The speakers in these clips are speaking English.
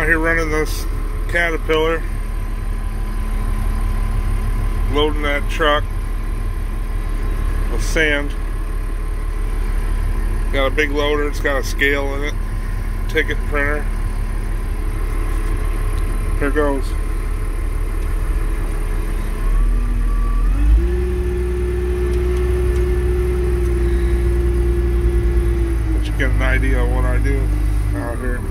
here running this Caterpillar, loading that truck with sand. Got a big loader, it's got a scale in it, ticket printer. Here goes. But you get an idea of what I do out here.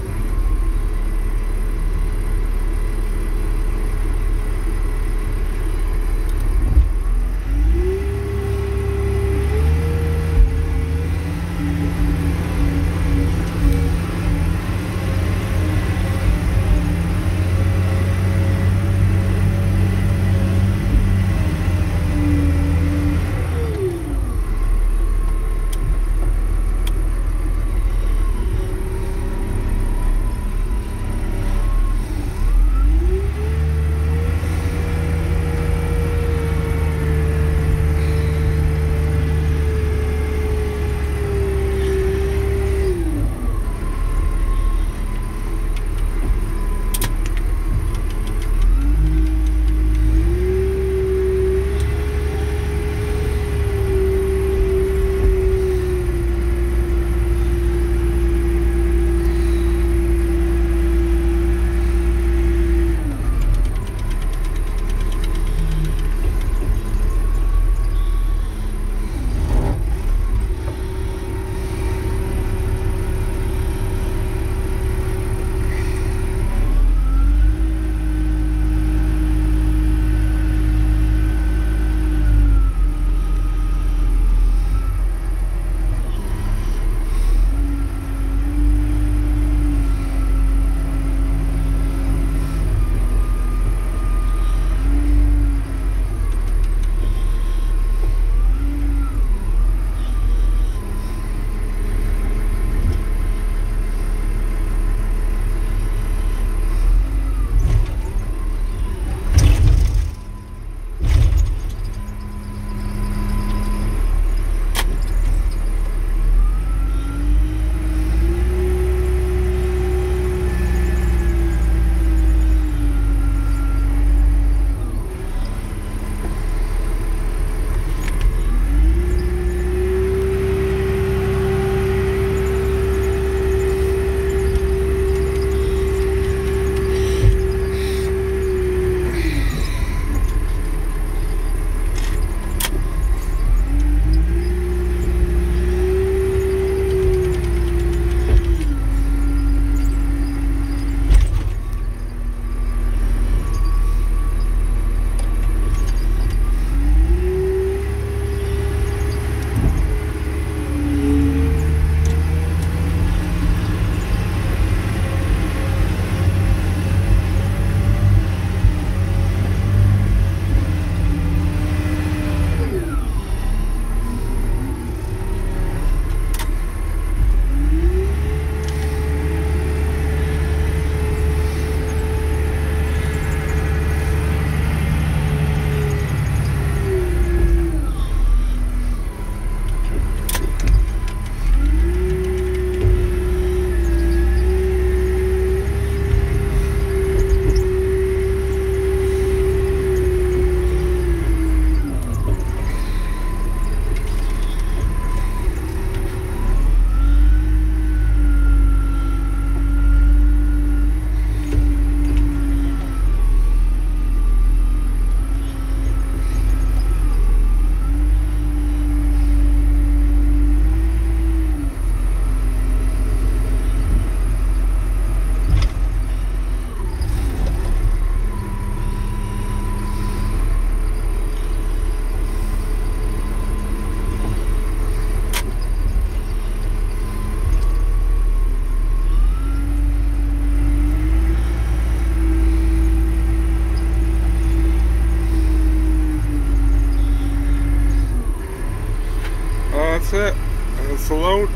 That's it. That's the load.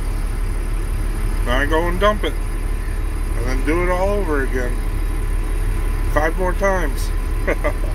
Now I go and dump it. And then do it all over again. 5 more times.